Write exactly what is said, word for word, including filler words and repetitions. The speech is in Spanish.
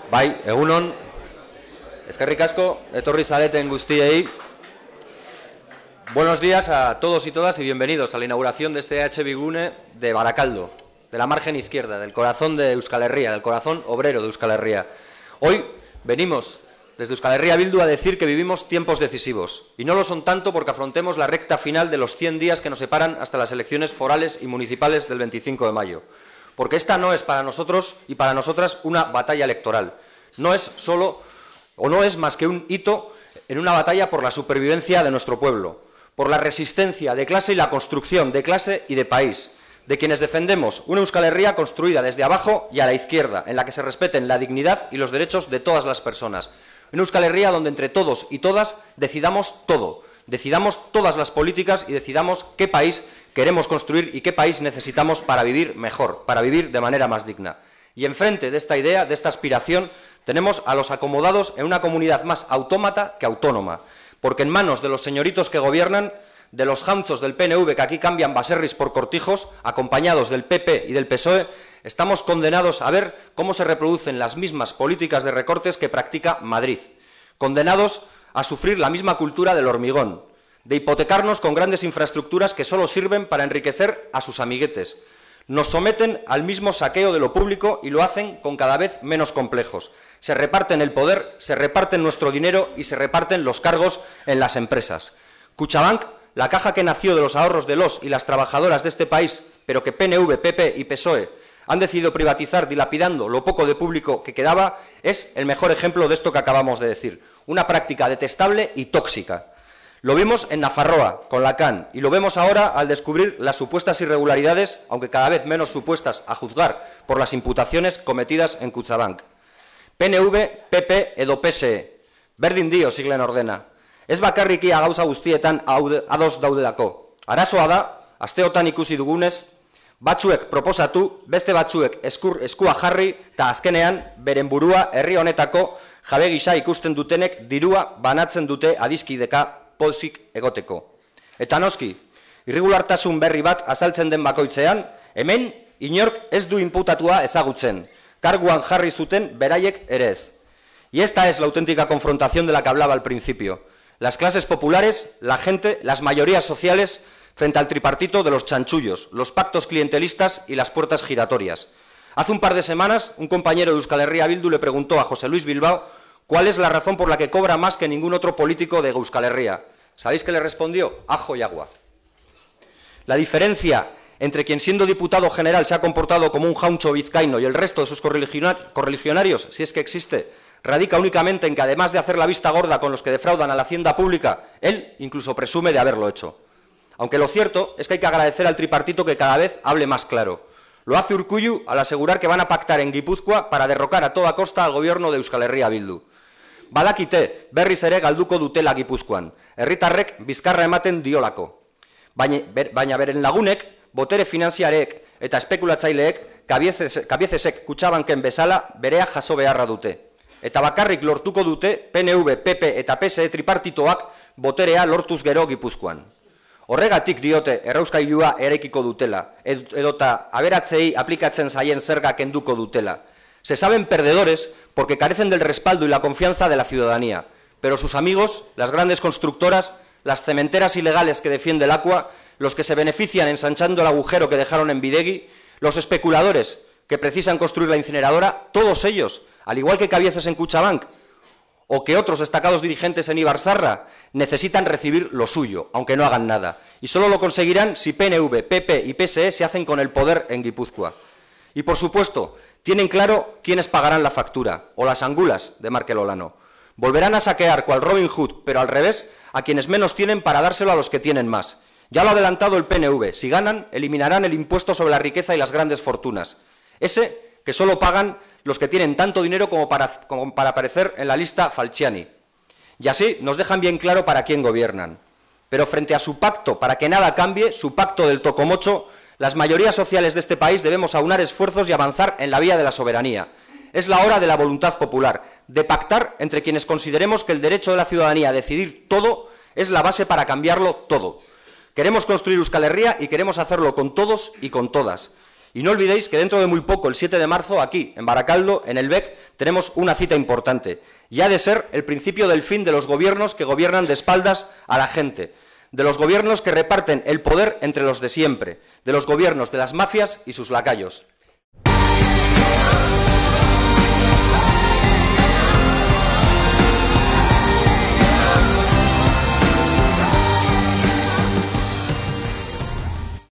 Bai, egunon, eskerrik asko, etorri zareten guztiei. Buenos días a todos y todas y bienvenidos a la inauguración de este H Bigune de Barakaldo, de la margen izquierda, del corazón de Euskal Herria, del corazón obrero de Euskal Herria. Hoy venimos desde Euskal Herria Bildu a decir que vivimos tiempos decisivos, y no lo son tanto porque afrontemos la recta final de los cien días que nos separan hasta las elecciones forales y municipales del veinticinco de mayo. Porque esta no es para nosotros y para nosotras una batalla electoral. No es solo, o no es más que un hito en una batalla por la supervivencia de nuestro pueblo, por la resistencia de clase y la construcción de clase y de país, de quienes defendemos una Euskal Herria construida desde abajo y a la izquierda, en la que se respeten la dignidad y los derechos de todas las personas. Una Euskal Herria donde entre todos y todas decidamos todo, decidamos todas las políticas y decidamos qué país queremos construir y qué país necesitamos para vivir mejor, para vivir de manera más digna. Y enfrente de esta idea, de esta aspiración, tenemos a los acomodados en una comunidad más autómata que autónoma, porque en manos de los señoritos que gobiernan, de los jaunchos del P N V que aquí cambian baserris por cortijos, acompañados del P P y del P S O E, estamos condenados a ver cómo se reproducen las mismas políticas de recortes que practica Madrid, condenados a sufrir la misma cultura del hormigón, de hipotecarnos con grandes infraestructuras que solo sirven para enriquecer a sus amiguetes. Nos someten al mismo saqueo de lo público y lo hacen con cada vez menos complejos. Se reparten el poder, se reparten nuestro dinero y se reparten los cargos en las empresas. Kutxabank, la caja que nació de los ahorros de los y las trabajadoras de este país, pero que P N V, P P y P S O E han decidido privatizar dilapidando lo poco de público que quedaba, es el mejor ejemplo de esto que acabamos de decir. Una práctica detestable y tóxica. Lo vimos en Nafarroa, con Lacan, y lo vemos ahora al descubrir las supuestas irregularidades, aunque cada vez menos supuestas a juzgar por las imputaciones cometidas en Kutxabank. P N V, P P edo P S E, berdin dio siglen ordena. Ez bakarrik ia gauza guztietan ados daudelako. Arazoa da, asteotan ikusi dugunez, batzuek proposatu, beste batzuek eskur, eskua jarri, eta azkenean, beren burua herri honetako jabe gisa ikusten dutenek dirua banatzen dute adiskideka pozik egoteko. Eta noski, irregulartasun berri bat azaltzen den bakoitzean, hemen inork ez du inputatua ezagutzen, karguan jarri zuten beraiek ere ez. Y esta es la auténtica confrontación de la que hablaba al principio. Las clases populares, la gente, las mayorías sociales, frente al tripartito de los chanchullos, los pactos clientelistas y las puertas giratorias. Hace un par de semanas, un compañero de Euskal Herria Bildu le preguntó a José Luis Bilbao cuál es la razón por la que cobra más que ningún otro político de Euskal Herria. ¿Sabéis qué le respondió? Ajo y agua. La diferencia entre quien siendo diputado general se ha comportado como un jauncho vizcaíno y el resto de sus correligionarios, si es que existe, radica únicamente en que además de hacer la vista gorda con los que defraudan a la hacienda pública, él incluso presume de haberlo hecho. Aunque lo cierto es que hay que agradecer al tripartito que cada vez hable más claro. Lo hace Urkullu al asegurar que van a pactar en Guipúzcoa para derrocar a toda costa al gobierno de Euskal Herria Bildu. Badakite, berriz ere galduko dutela Gipuzkoan, herritarrek bizkarra ematen diolako. Baina, ber, baina beren lagunek, botere finanziareek eta espekulatzaileek kabiezesek Kutxabanken bezala berea jaso beharra dute. Eta bakarrik lortuko dute P N V, P P eta P S E tripartitoak boterea lortuz gero Gipuzkoan. Horregatik diote errauskailua eraikiko dutela, edota aberatzei aplikatzen zaien zerga kenduko dutela. Se saben perdedores porque carecen del respaldo y la confianza de la ciudadanía, pero sus amigos, las grandes constructoras, las cementeras ilegales que defiende el Aqua, los que se benefician ensanchando el agujero que dejaron en Bidegi, los especuladores que precisan construir la incineradora, todos ellos, al igual que Cabieces en Kutxabank, o que otros destacados dirigentes en Ibarzarra, necesitan recibir lo suyo, aunque no hagan nada. Y solo lo conseguirán si P N V, P P y P S E se hacen con el poder en Guipúzcoa. Y por supuesto, tienen claro quiénes pagarán la factura, o las angulas de Markel Olano. Volverán a saquear cual Robin Hood, pero al revés, a quienes menos tienen para dárselo a los que tienen más. Ya lo ha adelantado el P N V, si ganan, eliminarán el impuesto sobre la riqueza y las grandes fortunas. Ese que solo pagan los que tienen tanto dinero como para, como para aparecer en la lista Falciani. Y así nos dejan bien claro para quién gobiernan. Pero frente a su pacto para que nada cambie, su pacto del tocomocho, las mayorías sociales de este país debemos aunar esfuerzos y avanzar en la vía de la soberanía. Es la hora de la voluntad popular, de pactar entre quienes consideremos que el derecho de la ciudadanía a decidir todo es la base para cambiarlo todo. Queremos construir Euskal Herria y queremos hacerlo con todos y con todas. Y no olvidéis que dentro de muy poco, el siete de marzo, aquí, en Baracaldo, en el B E C, tenemos una cita importante. Y ha de ser el principio del fin de los gobiernos que gobiernan de espaldas a la gente, de los gobiernos que reparten el poder entre los de siempre, de los gobiernos de las mafias y sus lacayos.